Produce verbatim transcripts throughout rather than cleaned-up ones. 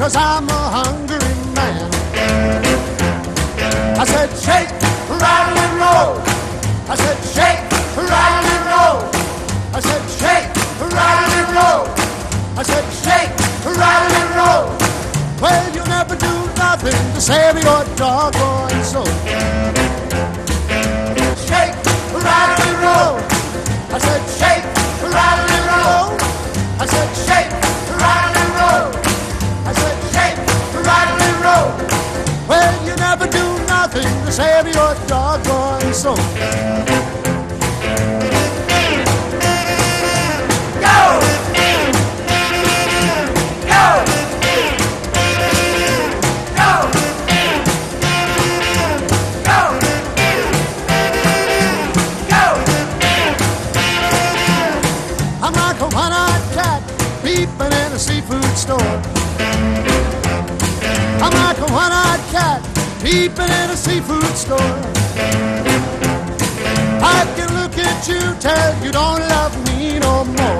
cause I'm a hungry man. I said shake, rattle and roll. I said shake, rattle and roll. I said shake, rattle and roll. I said shake, rattle and roll. Well, you never do nothing to save your doggone soul. Shake, rattle and roll. I said shake, rattle and roll. I said shake, rattle and roll. I said shake, rattle and roll. Well, you never do nothing to save your doggone soul. Go! Go! Go! Go! Go! I'm like a one-eyed cat peeping in a seafood store. I'm like a one-eyed cat peeping in a seafood store. I can look at you, tell you don't love me no more.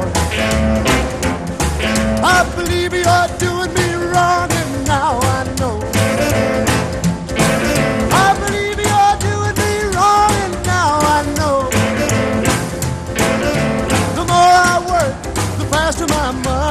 I believe you're doing me wrong, and now I know. I believe you're doing me wrong, and now I know. The more I work, the faster my money